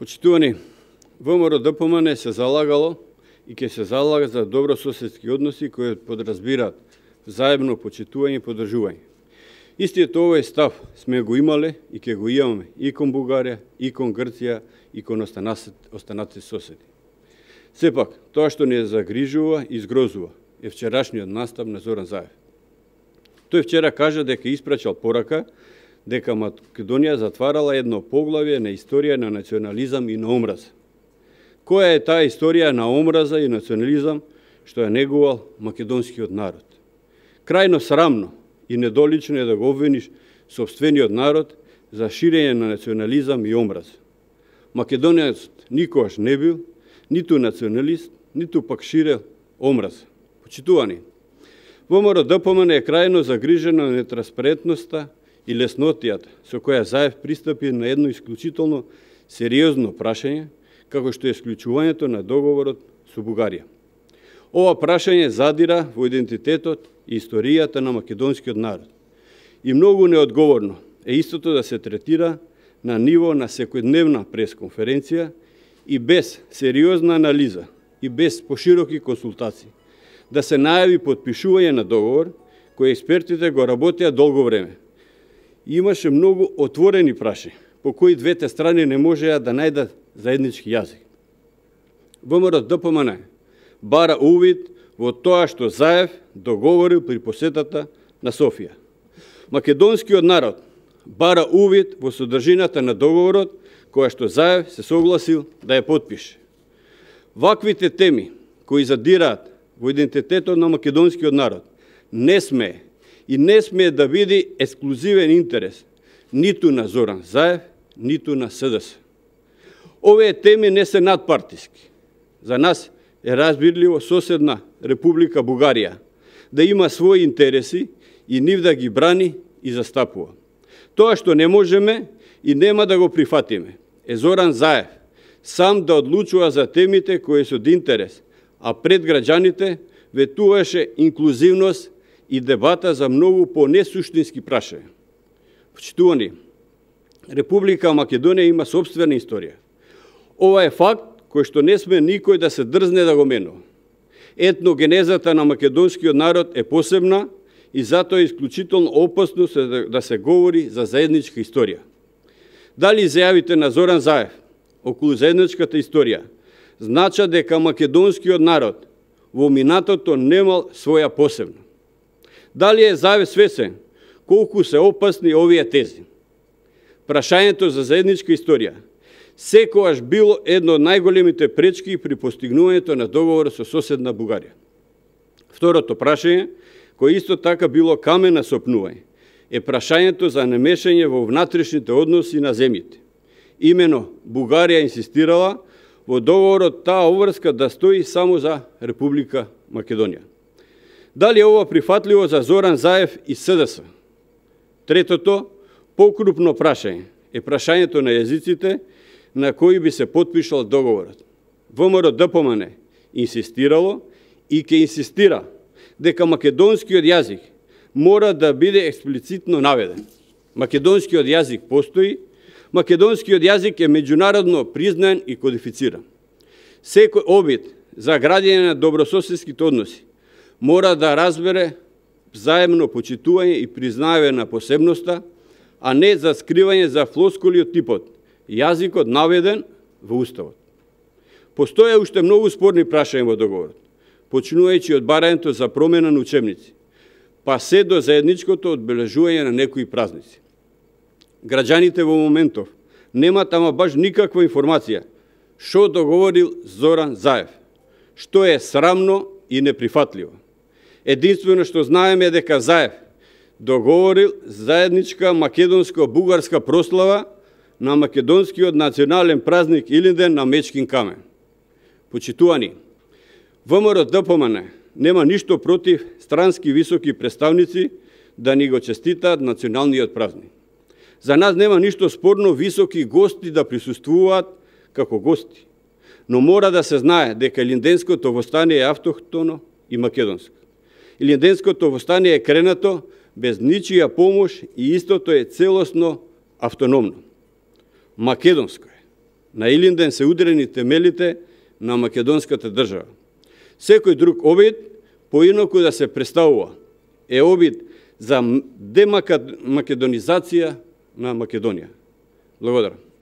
Почитувани, ВМРО-ДПМН се залагало и ќе се залага за добрососедски односи кои подразбираат заедно почитување и поддржување. Истиот овој став сме го имале и ќе го имаме и кон Бугарија, и кон Грција, и кон останатите соседи. Сепак, тоа што не загрижува и згрозува е вчерашниот настап на Зоран Заев. Тој вчера кажа дека испрачал порака дека Македонија затварала едно поглавје на историја на национализам и на омраза. Која е таа историја на омраза и национализам што ја негувал македонскиот народ? Крајно срамно и недолично е да го обвиниш сопствениот народ за ширење на национализам и омраза. Македонецот никогаш не бил ниту националист, ниту пак ширел омраза. Почитувани, ВМРО-ДПМН е крајно загрижена на нетранспарентноста и леснотијата со која Заев пристапи на едно исклучително сериозно прашање, како што е исклучувањето на договорот со Бугарија. Ова прашање задира во идентитетот и историјата на македонскиот народ. И многу неодговорно е истото да се третира на ниво на секојдневна пресконференција и без сериозна анализа и без пошироки консултации да се најави потпишување на договор кој експертите го работеа долго време. Имаше многу отворени прашања по кои двете страни не можеа да најдат заеднички јазик. ВМРО-ДПМН бара увид во тоа што Заев договорил при посетата на Софија. Македонскиот народ бара увид во содржината на договорот која што Заев се согласил да ја потпише. Ваквите теми кои задираат во идентитетот на македонскиот народ не смее и не смее да биде ексклузивен интерес ниту на Зоран Заев, ниту на СДС. Овие теми не се надпартиски. За нас е разбирливо соседна Република Бугарија да има своји интереси и нив да ги брани и застапува. Тоа што не можеме и нема да го прифатиме е Зоран Заев сам да одлучува за темите кои се од интерес, а пред граѓаните ветуваше инклузивност и дебата за многу по-несуштински прашања. Почитувани, Република Македонија има собствена историја. Ова е факт кој што не сме никој да се дрзне да го менува. Етногенезата на македонскиот народ е посебна и затоа е исклучително опасно да се говори за заедничка историја. Дали изјавите на Зоран Заев околу заедничката историја значат дека македонскиот народ во минатото немал своја посебна? Дали е Заев свесен колку се опасни овие тези? Прашањето за заедничка историја секогаш било едно од најголемите пречки при постигнувањето на договор со соседна Бугарија. Второто прашање, кој исто така било камен на сопнување, е прашањето за намешање во внатрешните односи на земјите. Имено Бугарија инсистирала во договорот таа обврска да стои само за Република Македонија. Дали ова прифатливо за Зоран Заев и СДС? Третото, покрупно прашање, е прашањето на јазиците на кои би се потпишал договорот. ВМРО-ДПМН инсистирало и ќе инсистира дека македонскиот јазик мора да биде експлицитно наведен. Македонскиот јазик постои, македонскиот јазик е меѓународно признан и кодифициран. Секој обид за градење на добрососедските односи мора да разбере заемно почитување и признавање на посебноста, а не за скривање за флоскули од типот јазикот наведен во Уставот. Постоја уште многу спорни прашања во договорот, почнувајќи од барањето за промена на учебници, па се до заедничкото одбележување на некои празници. Граѓаните во моментов немат ама баш никаква информација што договорил Зоран Заев, што е срамно и неприфатливо. Единствено што знаеме е дека Заев договорил заедничка македонско-бугарска прослава на македонскиот национален празник Илинден на Мечкин камен. Почитувани, ВМРО-ДПМН нема ништо против странски високи представници да ни го честитаат националниот празник. За нас нема ништо спорно високи гости да присуствуваат како гости, но мора да се знае дека Илинденското востание е автохтоно и македонско. Илинденското востание е кренато без ничија помош и истото е целосно автономно. Македонско е. На Илинден се ударени темелите на македонската држава. Секој друг обид, поинаку да се представува, е обид за демакедонизација на Македонија. Благодарам.